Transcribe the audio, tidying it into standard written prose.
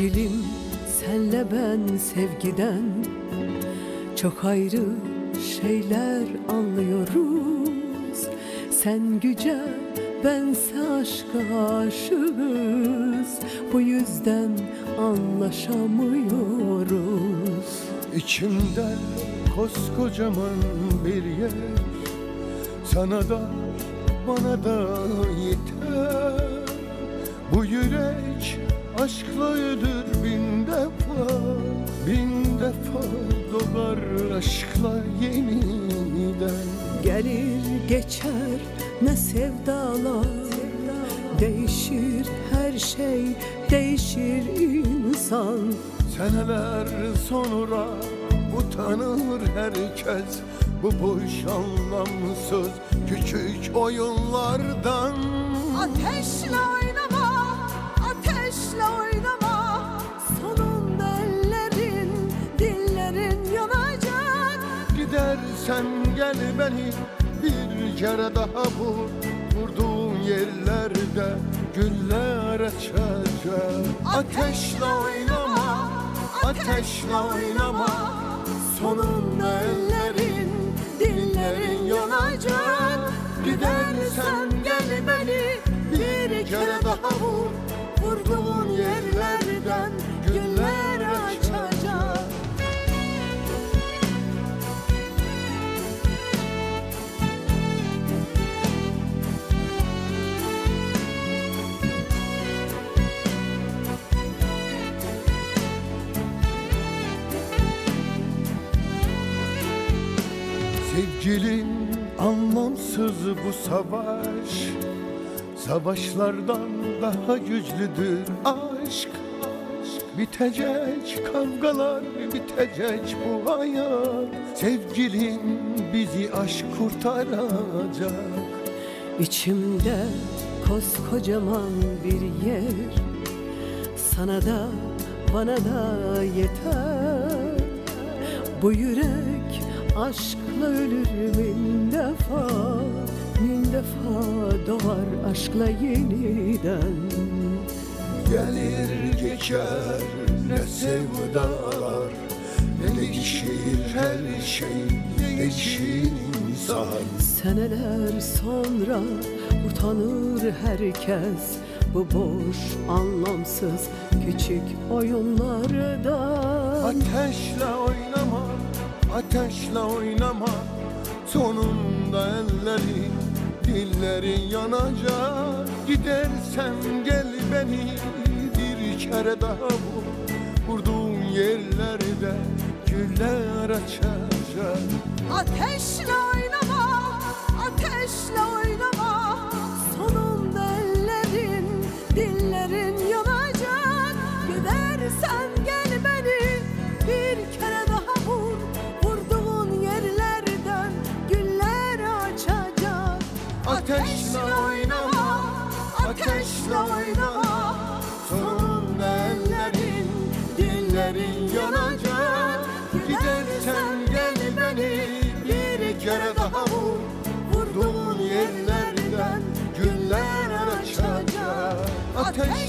Sevgilim, senle ben sevgiden çok ayrı şeyler anlıyoruz. Sen güce, bense aşka aşığız. Bu yüzden anlaşamıyoruz. İçimde koskocaman bir yer, sana da bana da yeter. Bu yürek aşkla ölür bin defa, bin defa doğar aşkla yeniden. Gelir geçer ne sevdalar, değişir her şey, değişir insan. Seneler sonra utanır herkes bu boş anlamsız küçük oyunlardan. Ateşle oynama, ateşle oynama. Sonunda ellerin, dillerin yanacak. Gidersen gel beni bir kere daha vur. Vurduğun yerlerde güller açacak. Ateşle oynama, ateşle oynama. Sonunda ellerin, dillerin yanacak. Gidersen gel beni bir kere daha vur. Vurduğun yerlerden güller açacak. Sevgilim, anlamsız bu savaş, savaşlardan daha güçlüdür aşk. Bitecek kavgalar, bitecek bu hayat. Sevgilim, bizi aşk kurtaracak. İçimde koskocaman bir yer, sana da bana da yeter. Bu yürek aşkla ölür bin defa, bin defa doğar aşkla yeniden. Gelir geçer ne sevdalar, ne değişir her şey, değişir insan. Seneler sonra utanır herkes bu boş anlamsız küçük oyunlardan. Ateşle oynama, ateşle oynama. Sonunda ellerin, dillerin yanacak. Gidersen gel beni bir kere daha vur. Vurduğun yerlerde güller açacak. Ateşle oynama, ateşle oynama. Sonunda ellerin, dillerin yanacak. Gidersen gel beni bir kere daha vur. Vurduğun yerlerden güller açacak. Ateşle oynama, ateşle oynama. Sonunda ellerin, dillerin yanacak. Gidersen gel beni bir kere daha vur. Vurduğun yerlerden güller açacak. Ateş